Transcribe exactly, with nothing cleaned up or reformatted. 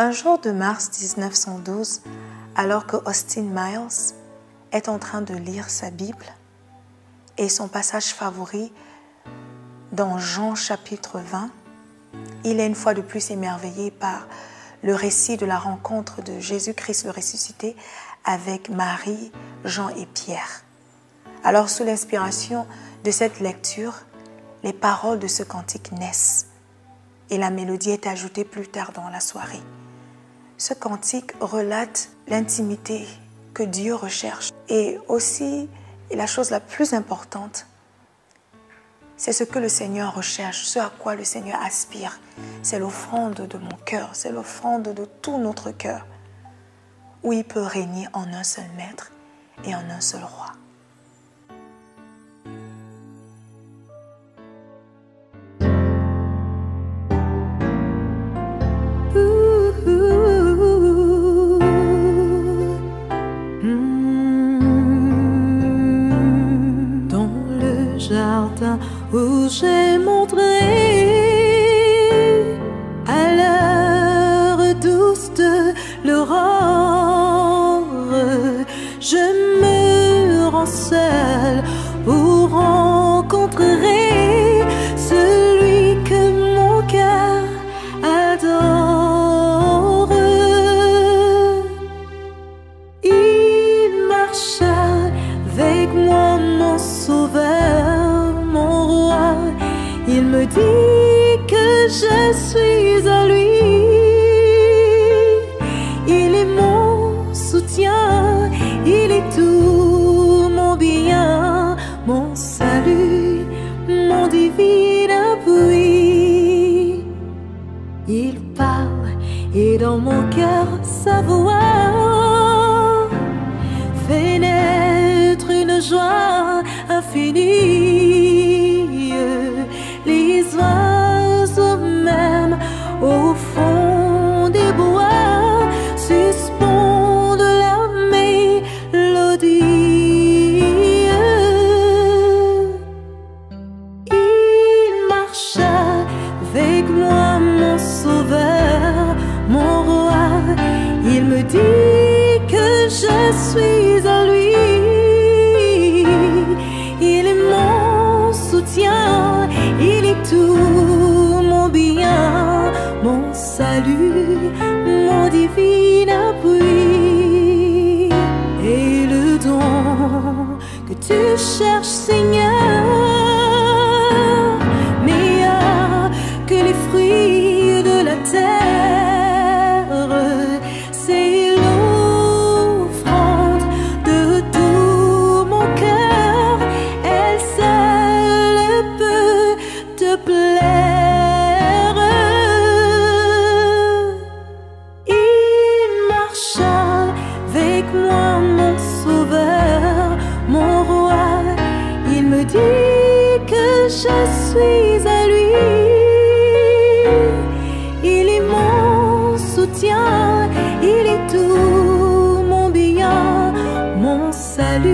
Un jour de mars mille neuf cent douze, alors que Austin Miles est en train de lire sa Bible et son passage favori dans Jean chapitre vingt, il est une fois de plus émerveillé par le récit de la rencontre de Jésus-Christ le ressuscité avec Marie, Jean et Pierre. Alors, sous l'inspiration de cette lecture, les paroles de ce cantique naissent et la mélodie est ajoutée plus tard dans la soirée. Ce cantique relate l'intimité que Dieu recherche et aussi, et la chose la plus importante, c'est ce que le Seigneur recherche, ce à quoi le Seigneur aspire. C'est l'offrande de mon cœur, c'est l'offrande de tout notre cœur, où il peut régner en un seul maître et en un seul roi. Jardin où j'ai montré à l'heure douce de l'aurore, je me rends seule pour rencontrer celui que mon cœur adore. Il marcha avec moi, mon sauveur, il me dit que je suis à lui. Il est mon soutien, il est tout mon bien, mon salut, mon divin appui. Il parle et dans mon cœur sa voix fait naître une joie infinie. Les oiseaux même au fond des bois suspendent la mélodie. Il marcha avec moi, mon sauveur, mon roi. Il me dit que je suis à lui. Il est mon soutien, il est tout mon bien, mon salut, mon divin appui. Et le don que tu cherches, Seigneur, meilleur que les fruits de la terre, c'est l'offrande de tout mon cœur. Elle seule peut te plaire. Il marcha avec moi, mon sauveur, mon roi. Il me dit que je suis à lui. Il est mon soutien, il est tout mon bien, mon salut.